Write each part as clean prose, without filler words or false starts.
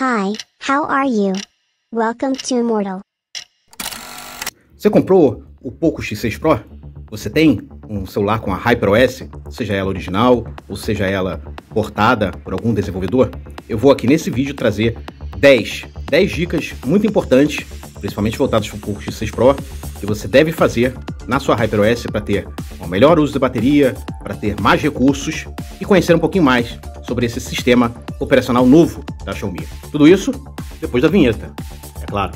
Hi, how are you? Welcome to Immortal. Você comprou o Poco X6 Pro? Você tem um celular com a HyperOS, seja ela original ou seja ela portada por algum desenvolvedor? Eu vou aqui nesse vídeo trazer 10 dicas muito importantes, principalmente voltadas para o Poco X6 Pro, que você deve fazer na sua HyperOS para ter um melhor uso da bateria, para ter mais recursos e conhecer um pouquinho mais sobre esse sistema operacional novo da Xiaomi. Tudo isso depois da vinheta, é claro.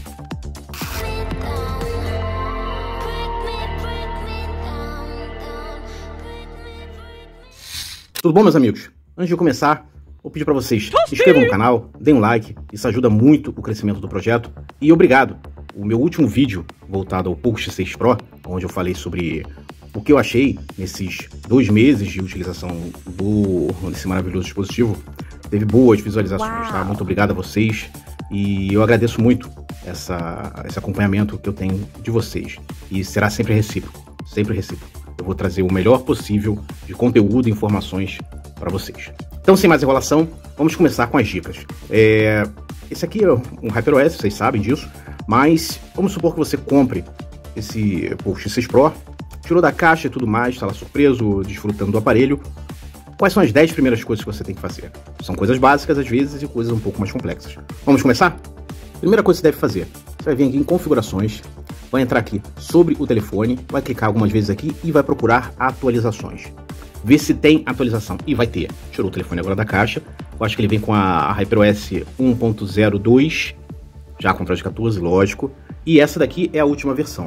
Tudo bom, meus amigos? Antes de começar, vou pedir para vocês se inscrevam no canal, deem um like, isso ajuda muito o crescimento do projeto. E obrigado! O meu último vídeo voltado ao Poco X6 Pro, onde eu falei sobre o que eu achei nesses 2 meses de utilização desse maravilhoso dispositivo, teve boas visualizações, tá? Muito obrigado a vocês e eu agradeço muito esse acompanhamento que eu tenho de vocês. E será sempre recíproco, sempre recíproco. Eu vou trazer o melhor possível de conteúdo e informações para vocês. Então, sem mais enrolação, vamos começar com as dicas. Esse aqui é um HyperOS, vocês sabem disso, mas vamos supor que você compre esse Poco X6 Pro, tirou da caixa e tudo mais, está lá surpreso, desfrutando do aparelho. Quais são as 10 primeiras coisas que você tem que fazer? São coisas básicas às vezes e coisas um pouco mais complexas. Vamos começar? Primeira coisa que você deve fazer, você vai vir aqui em configurações, vai entrar aqui sobre o telefone, vai clicar algumas vezes aqui e vai procurar atualizações. Vê se tem atualização, e vai ter. Tirou o telefone agora da caixa, eu acho que ele vem com a HyperOS 1.02, já com Android 14, lógico, e essa daqui é a última versão,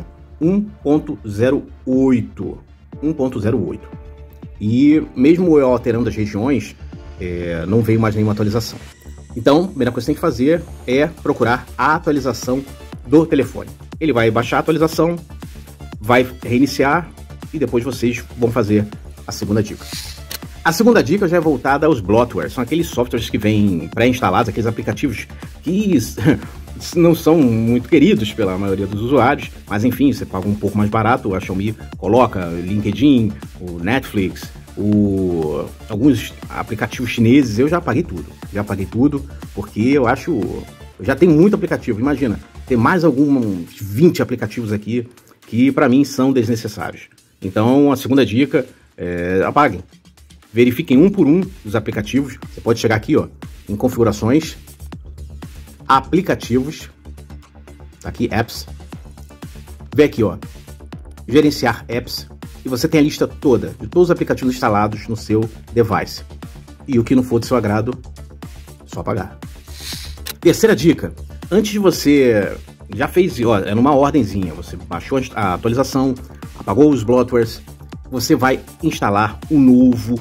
1.08. E mesmo eu alterando as regiões, não veio mais nenhuma atualização. Então, a primeira coisa que você tem que fazer é procurar a atualização do telefone. Ele vai baixar a atualização, vai reiniciar e depois vocês vão fazer a segunda dica. A segunda dica já é voltada aos bloatware, são aqueles softwares que vêm pré-instalados, aqueles aplicativos que não são muito queridos pela maioria dos usuários, mas enfim, você paga um pouco mais barato, a Xiaomi coloca LinkedIn, o Netflix, alguns aplicativos chineses, eu já paguei tudo, porque eu já tenho muito aplicativo, imagina, tem mais alguns 20 aplicativos aqui que para mim são desnecessários. Então a segunda dica é apaguem, verifiquem um por um os aplicativos, você pode chegar aqui ó, em configurações, aplicativos, tá aqui apps, vê aqui ó, gerenciar apps, e você tem a lista toda de todos os aplicativos instalados no seu device. E o que não for do seu agrado, só apagar. Terceira dica, antes de você, já fez, ó, é numa ordenzinha, você baixou a atualização, apagou os bloatwares, você vai instalar o novo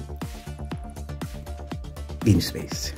GameSpace.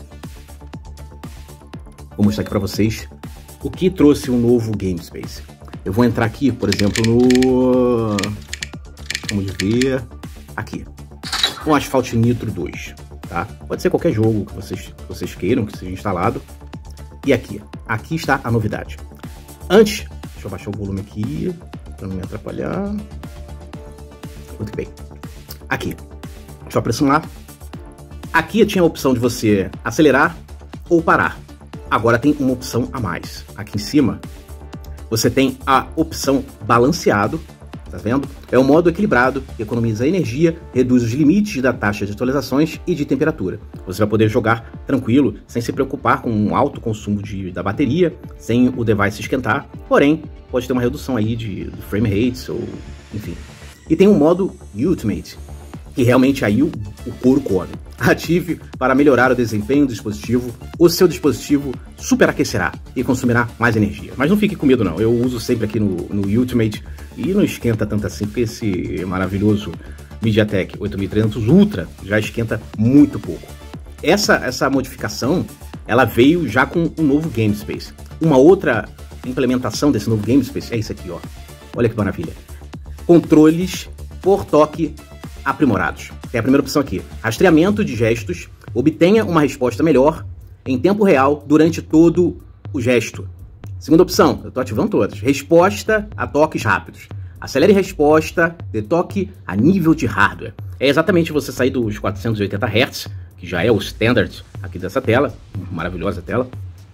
Vou mostrar aqui para vocês o que trouxe um novo GameSpace. Eu vou entrar aqui, por exemplo, no... Vamos ver... Aqui. Um Asphalt Nitro 2. Tá? Pode ser qualquer jogo que vocês queiram, que seja instalado. E aqui. Aqui está a novidade. Antes... Deixa eu baixar o volume aqui, para não me atrapalhar. Muito bem. Aqui. Deixa eu pressionar. Aqui tinha a opção de você acelerar ou parar. Agora tem uma opção a mais. Aqui em cima, você tem a opção balanceado, tá vendo? É um modo equilibrado, que economiza energia, reduz os limites da taxa de atualizações e de temperatura. Você vai poder jogar tranquilo, sem se preocupar com um alto consumo da bateria, sem o device esquentar, porém, pode ter uma redução aí de frame rates, ou enfim. E tem um modo Ultimate, que realmente aí o couro come. Ative para melhorar o desempenho do dispositivo, o seu dispositivo superaquecerá e consumirá mais energia. Mas não fique com medo não, eu uso sempre aqui no Ultimate e não esquenta tanto assim, porque esse maravilhoso MediaTek 8300 Ultra já esquenta muito pouco. Essa modificação, ela veio já com um novo GameSpace. Uma outra implementação desse novo GameSpace é isso aqui, ó. Olha que maravilha. Controles por toque aprimorados. Tem a primeira opção aqui, rastreamento de gestos, obtenha uma resposta melhor em tempo real durante todo o gesto. Segunda opção, eu estou ativando todas, resposta a toques rápidos. Acelere resposta de toque a nível de hardware. É exatamente você sair dos 480 Hz, que já é o standard aqui dessa tela, maravilhosa tela,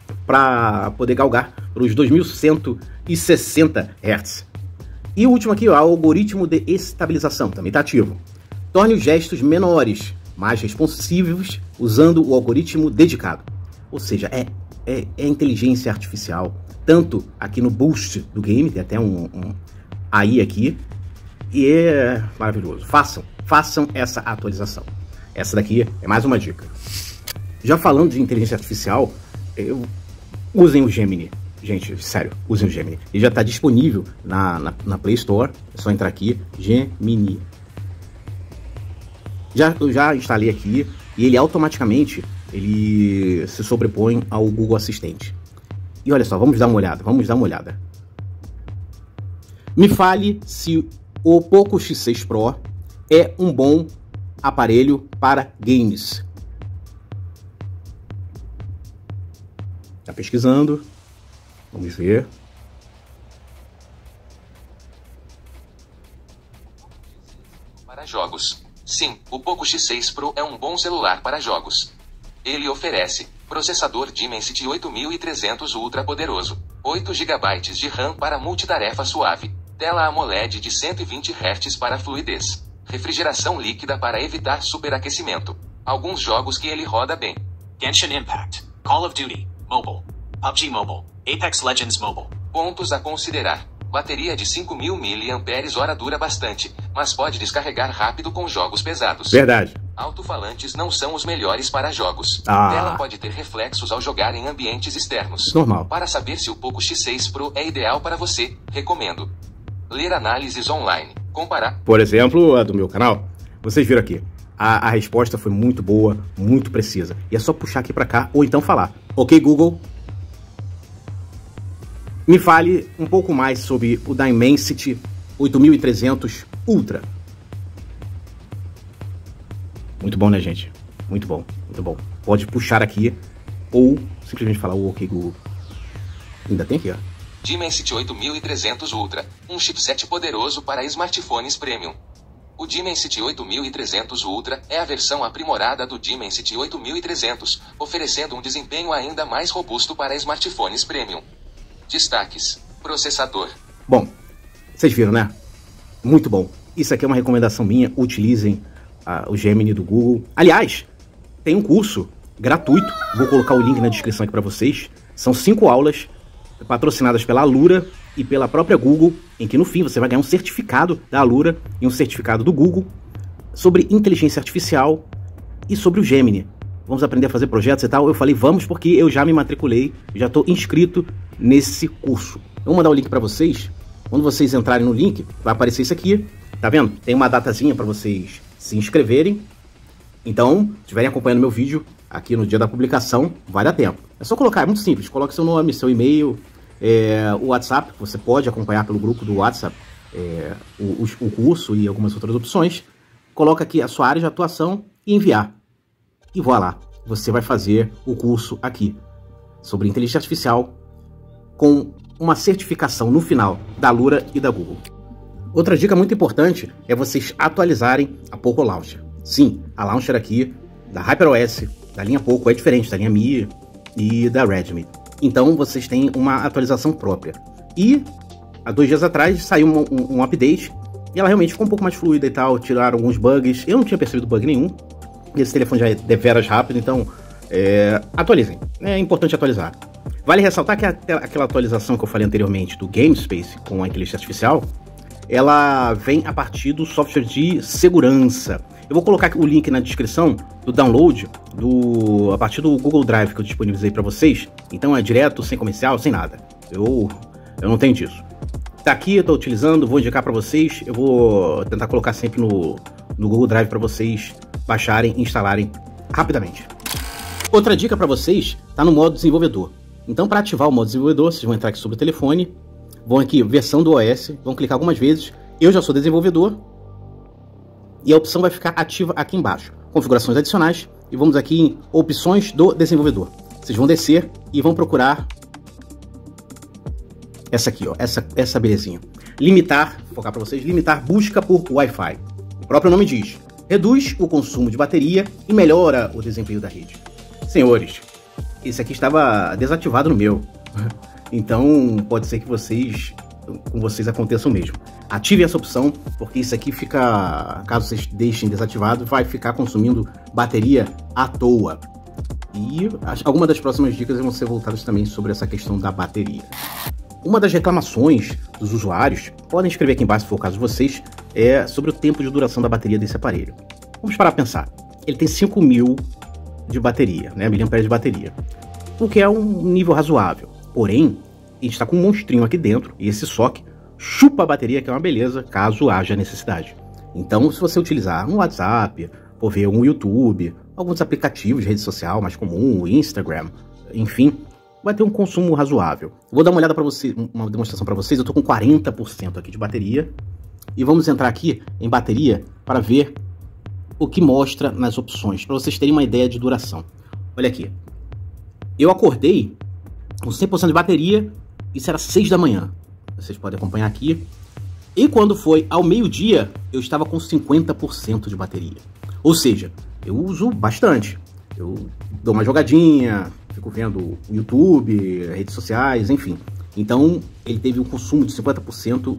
para poder galgar pelos 2160 Hz. E o último aqui, ó, algoritmo de estabilização, também está ativo. Torne os gestos menores, mais responsivos, usando o algoritmo dedicado. Ou seja, é inteligência artificial, tanto aqui no boost do game, tem até um AI aqui, e é maravilhoso. Façam essa atualização. Essa daqui é mais uma dica. Já falando de inteligência artificial, usem o Gemini. Gente, sério, usem o Gemini. Ele já está disponível na Play Store. É só entrar aqui, Gemini. Eu já instalei aqui e ele automaticamente se sobrepõe ao Google Assistente. E olha só, vamos dar uma olhada. Me fale se o Poco X6 Pro é um bom aparelho para games. Tá pesquisando. Vamos ver. Para jogos. Sim, o Poco X6 Pro é um bom celular para jogos. Ele oferece processador Dimensity 8300 ultra poderoso, 8 GB de RAM para multitarefa suave, tela AMOLED de 120 Hz para fluidez, refrigeração líquida para evitar superaquecimento. Alguns jogos que ele roda bem: Genshin Impact, Call of Duty, Mobile, PUBG Mobile, Apex Legends Mobile. Pontos a considerar: bateria de 5.000 mAh dura bastante, mas pode descarregar rápido com jogos pesados. Verdade. Alto-falantes não são os melhores para jogos. Tela pode ter reflexos ao jogar em ambientes externos. Normal. Para saber se o Poco X6 Pro é ideal para você, recomendo ler análises online. Comparar. Por exemplo, a do meu canal. Vocês viram aqui. A resposta foi muito boa, muito precisa. E é só puxar aqui para cá ou então falar: ok, Google, me fale um pouco mais sobre o Dimensity 8300 Ultra. Muito bom, né, gente? Muito bom, muito bom. Pode puxar aqui ou simplesmente falar o ok, Google. Ainda tem aqui, ó. Dimensity 8300 Ultra, um chipset poderoso para smartphones premium. O Dimensity 8300 Ultra é a versão aprimorada do Dimensity 8300, oferecendo um desempenho ainda mais robusto para smartphones premium. Destaques: processador. Bom, vocês viram, né? Muito bom. Isso aqui é uma recomendação minha. Utilizem o Gemini do Google. Aliás, tem um curso gratuito. Vou colocar o link na descrição aqui para vocês. São 5 aulas patrocinadas pela Alura e pela própria Google, em que no fim você vai ganhar um certificado da Alura e um certificado do Google sobre inteligência artificial e sobre o Gemini. Vamos aprender a fazer projetos e tal. Eu falei vamos porque eu já me matriculei, já estou inscrito nesse curso. Eu vou mandar o link para vocês. Quando vocês entrarem no link, vai aparecer isso aqui. Tá vendo? Tem uma datazinha para vocês se inscreverem. Então, se estiverem acompanhando meu vídeo aqui no dia da publicação, vai dar tempo. É só colocar, é muito simples. Coloque seu nome, seu e-mail, o WhatsApp. Você pode acompanhar pelo grupo do WhatsApp o curso e algumas outras opções. Coloca aqui a sua área de atuação e enviar. E voa lá, você vai fazer o curso aqui sobre inteligência artificial com uma certificação no final da Alura e da Google. Outra dica muito importante é vocês atualizarem a Poco Launcher. Sim, a Launcher aqui da HyperOS, da linha Poco, é diferente da linha Mi e da Redmi. Então vocês têm uma atualização própria. E há 2 dias atrás saiu um update e ela realmente ficou um pouco mais fluida e tal, tiraram alguns bugs. Eu não tinha percebido bug nenhum. Esse telefone já é deveras rápido, então atualizem. É importante atualizar. Vale ressaltar que aquela atualização que eu falei anteriormente do GameSpace com a inteligência artificial, ela vem a partir do software de segurança. Eu vou colocar aqui o link na descrição do download a partir do Google Drive que eu disponibilizei para vocês. Então é direto, sem comercial, sem nada. Eu não tenho disso. Tá aqui, eu tô utilizando, vou indicar para vocês. Eu vou tentar colocar sempre no Google Drive para vocês baixarem e instalarem rapidamente. Outra dica para vocês tá no modo desenvolvedor. Então, para ativar o modo desenvolvedor, vocês vão entrar aqui sobre o telefone, vão aqui, versão do OS, vão clicar algumas vezes. Eu já sou desenvolvedor e a opção vai ficar ativa aqui embaixo. Configurações adicionais e vamos aqui em opções do desenvolvedor. Vocês vão descer e vão procurar essa aqui, ó, essa belezinha. Limitar, vou focar para vocês, limitar busca por Wi-Fi. O próprio nome diz, reduz o consumo de bateria e melhora o desempenho da rede. Senhores, esse aqui estava desativado no meu. Então pode ser que com vocês aconteça o mesmo. Ativem essa opção, porque isso aqui fica, caso vocês deixem desativado, vai ficar consumindo bateria à toa. E algumas das próximas dicas vão ser voltadas também sobre essa questão da bateria. Uma das reclamações dos usuários, podem escrever aqui embaixo se for o caso de vocês, é sobre o tempo de duração da bateria desse aparelho. Vamos parar a pensar. Ele tem 5.000 de bateria, né, miliamperes de bateria, o que é um nível razoável. Porém, a gente está com um monstrinho aqui dentro, e esse sock chupa a bateria, que é uma beleza, caso haja necessidade. Então, se você utilizar um WhatsApp, ou ver um YouTube, alguns aplicativos de rede social mais comum, o Instagram, enfim, vai ter um consumo razoável. Vou dar uma olhada para você, uma demonstração para vocês. Eu estou com 40% aqui de bateria, e vamos entrar aqui em bateria para ver o que mostra nas opções, para vocês terem uma ideia de duração. Olha aqui, eu acordei com 100% de bateria, isso era 6 da manhã, vocês podem acompanhar aqui, e quando foi ao meio-dia, eu estava com 50% de bateria, ou seja, eu uso bastante, eu dou uma jogadinha, fico vendo o YouTube, redes sociais, enfim, então ele teve um consumo de 50%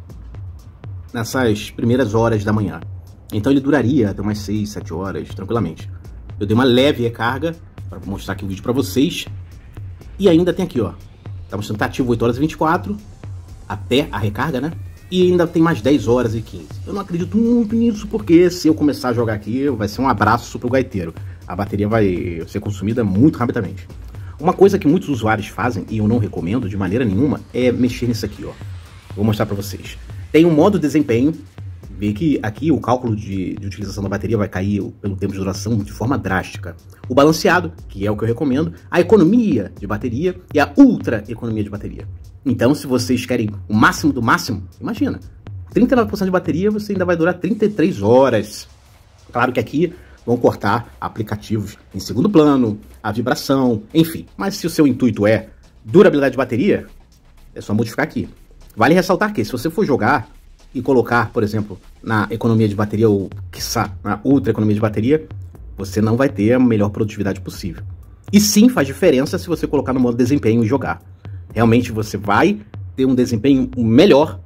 nessas primeiras horas da manhã. Então ele duraria até umas 6, 7 horas, tranquilamente. Eu dei uma leve recarga, para mostrar aqui o vídeo para vocês. E ainda tem aqui, ó. Tá mostrando que tá ativo 8 horas e 24, até a recarga, né? E ainda tem mais 10 horas e 15. Eu não acredito muito nisso, porque se eu começar a jogar aqui, vai ser um abraço pro gaiteiro. A bateria vai ser consumida muito rapidamente. Uma coisa que muitos usuários fazem, e eu não recomendo de maneira nenhuma, é mexer nisso aqui, ó. Vou mostrar para vocês. Tem um modo desempenho. Vê que aqui o cálculo de utilização da bateria vai cair pelo tempo de duração de forma drástica. O balanceado, que é o que eu recomendo, a economia de bateria e a ultra economia de bateria. Então, se vocês querem o máximo do máximo, imagina, 39% de bateria, você ainda vai durar 33 horas. Claro que aqui vão cortar aplicativos em segundo plano, a vibração, enfim. Mas se o seu intuito é durabilidade de bateria, é só modificar aqui. Vale ressaltar que se você for jogar e colocar, por exemplo, na economia de bateria ou, quiçá, na ultra economia de bateria, você não vai ter a melhor produtividade possível. E sim, faz diferença se você colocar no modo desempenho e jogar. Realmente você vai ter um desempenho melhor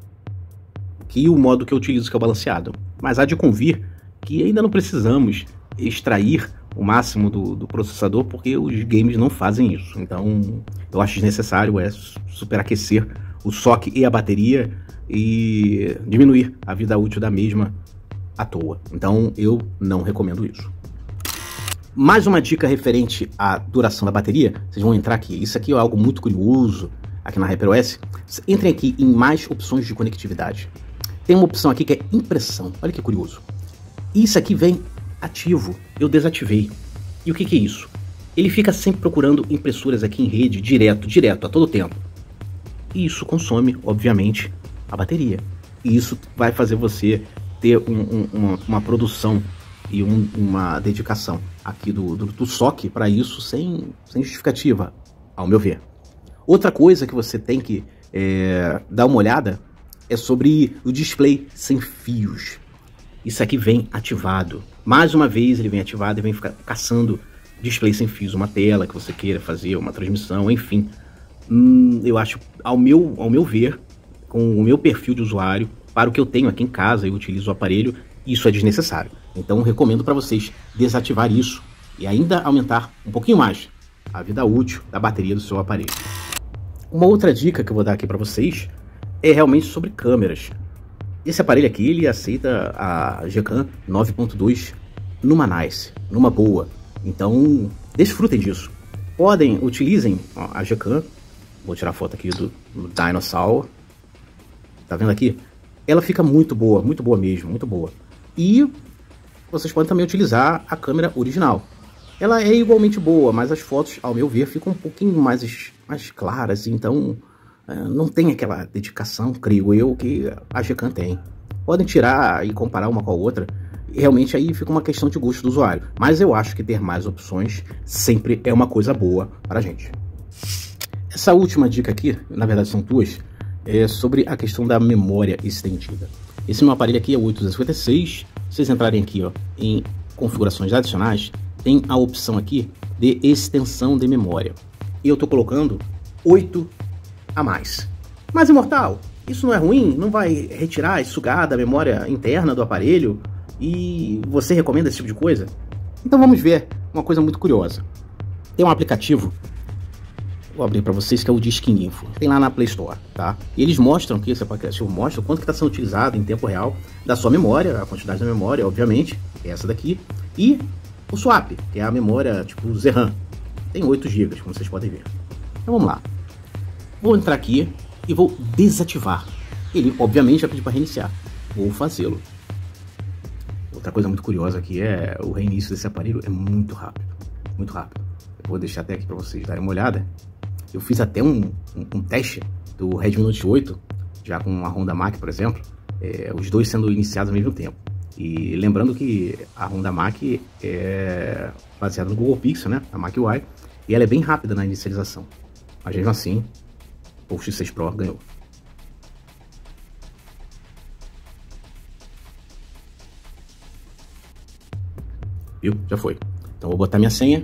que o modo que eu utilizo, que é o balanceado. Mas há de convir que ainda não precisamos extrair o máximo do processador, porque os games não fazem isso. Então, eu acho desnecessário superaquecer o sock e a bateria e diminuir a vida útil da mesma à toa. Então eu não recomendo isso. Mais uma dica referente à duração da bateria, vocês vão entrar aqui. Isso aqui é algo muito curioso aqui na HyperOS. Entrem aqui em mais opções de conectividade. Tem uma opção aqui que é impressão. Olha que curioso. Isso aqui vem ativo. Eu desativei. E o que é isso? Ele fica sempre procurando impressoras aqui em rede, direto, a todo tempo. E isso consome, obviamente, a bateria. E isso vai fazer você ter uma produção e uma dedicação aqui do sock para isso sem justificativa, ao meu ver. Outra coisa que você tem que dar uma olhada é sobre o display sem fios. Isso aqui vem ativado. Mais uma vez ele vem ativado e vem ficar caçando display sem fios, uma tela que você queira fazer, uma transmissão, enfim. Eu acho, ao meu ver, com o meu perfil de usuário, para o que eu tenho aqui em casa e utilizo o aparelho, isso é desnecessário. Então recomendo para vocês desativar isso e ainda aumentar um pouquinho mais a vida útil da bateria do seu aparelho. Uma outra dica que eu vou dar aqui para vocês é realmente sobre câmeras. Esse aparelho aqui, ele aceita a Gcam 9.2 numa nice, numa boa. Então desfrutem disso. Utilizem a Gcam. Vou tirar a foto aqui do Dinosaur. Tá vendo aqui? Ela fica muito boa mesmo, muito boa. E vocês podem também utilizar a câmera original. Ela é igualmente boa, mas as fotos, ao meu ver, ficam um pouquinho mais claras. Então, não tem aquela dedicação, creio eu, que a Gcam tem. Podem tirar e comparar uma com a outra. E realmente aí fica uma questão de gosto do usuário. Mas eu acho que ter mais opções sempre é uma coisa boa para a gente. Essa última dica aqui, na verdade são duas, é sobre a questão da memória estendida. Esse meu aparelho aqui é o 856. Se vocês entrarem aqui, ó, em configurações adicionais, tem a opção aqui de extensão de memória. E eu estou colocando 8 a mais. Mas, Imortal, isso não é ruim? Não vai retirar e sugar da memória interna do aparelho? E você recomenda esse tipo de coisa? Então vamos ver uma coisa muito curiosa. Tem um aplicativo, vou abrir para vocês, que é o Disquinfo. Tem lá na Play Store, tá? E eles mostram que esse aplicativo mostra o quanto que está sendo utilizado em tempo real da sua memória, a quantidade da memória, obviamente, que é essa daqui, e o swap, que é a memória tipo ZRAM. Tem 8 GB, como vocês podem ver. Então vamos lá. Vou entrar aqui e vou desativar. Ele, obviamente, vai pedir para reiniciar. Vou fazê-lo. Outra coisa muito curiosa aqui é o reinício desse aparelho é muito rápido. Muito rápido. Eu vou deixar até aqui para vocês darem uma olhada. Eu fiz até um teste do Redmi Note 8, já com a Honda Mac, por exemplo, os dois sendo iniciados ao mesmo tempo. E lembrando que a Honda Mac é baseada no Google Pixel, né? A Mac UI, e ela é bem rápida na inicialização. Mas mesmo assim, o X6 Pro ganhou. Viu? Já foi. Então vou botar minha senha.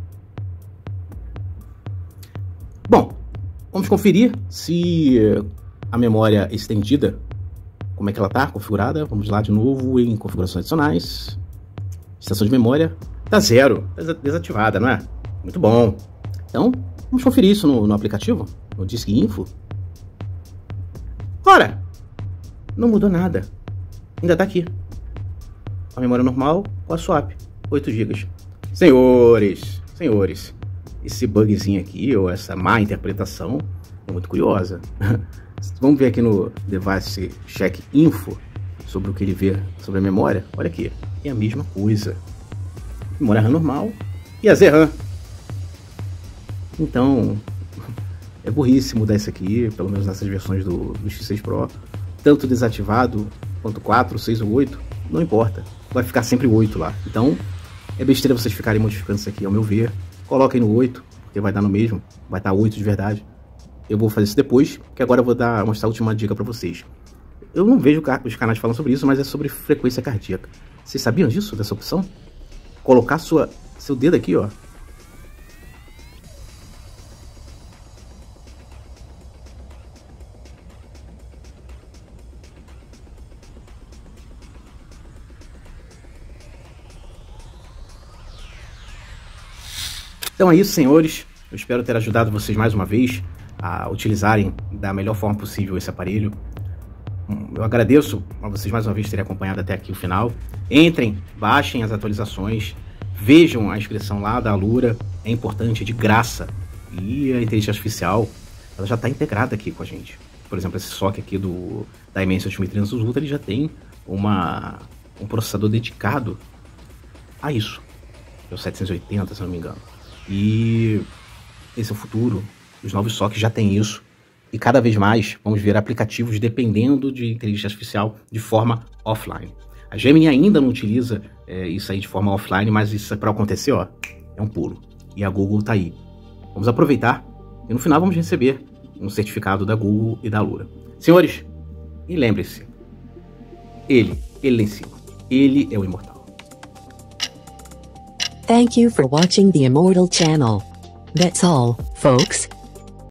Bom, vamos conferir se a memória estendida, como é que ela está configurada. Vamos lá de novo em configurações adicionais. Extensão de memória tá 0, desativada, não é? Muito bom. Então, vamos conferir isso no aplicativo, no Disquinfo. Ora, não mudou nada. Ainda tá aqui. A memória normal com a swap, 8 GB. Senhores, esse bugzinho aqui, ou essa má interpretação, é muito curiosa. Vamos ver aqui no Device Check Info, sobre o que ele vê sobre a memória. Olha aqui, é a mesma coisa. Memória RAM normal e a ZRAM. Então, é burrice mudar isso aqui, pelo menos nessas versões do X6 Pro. Tanto desativado, quanto 4, 6 ou 8, não importa. Vai ficar sempre 8 lá. Então, é besteira vocês ficarem modificando isso aqui, ao meu ver. Coloquem no 8, porque vai dar no mesmo. Vai estar 8 de verdade. Eu vou fazer isso depois, que agora eu vou mostrar a última dica para vocês. Eu não vejo os canais falando sobre isso, mas é sobre frequência cardíaca. Vocês sabiam disso, dessa opção? Colocar seu dedo aqui, ó. Então é isso, senhores. Eu espero ter ajudado vocês mais uma vez a utilizarem da melhor forma possível esse aparelho. Eu agradeço a vocês mais uma vez terem acompanhado até aqui o final. Entrem, baixem as atualizações, vejam a inscrição lá da Alura, é importante, é de graça. E a inteligência artificial, ela já está integrada aqui com a gente. Por exemplo, esse SoC aqui da Dimensity 8300 Ultra, ele já tem um processador dedicado a isso. É o 780, se não me engano. E esse é o futuro. Os novos SoCs já têm isso. E cada vez mais vamos ver aplicativos dependendo de inteligência artificial de forma offline. A Gemini ainda não utiliza isso aí de forma offline, mas isso para acontecer, ó, é um pulo. E a Google tá aí. Vamos aproveitar e no final vamos receber um certificado da Google e da Alura. Senhores, e lembre-se, ele lá em cima, ele é o imortal. Thank you for watching the Immortal channel. That's all, folks.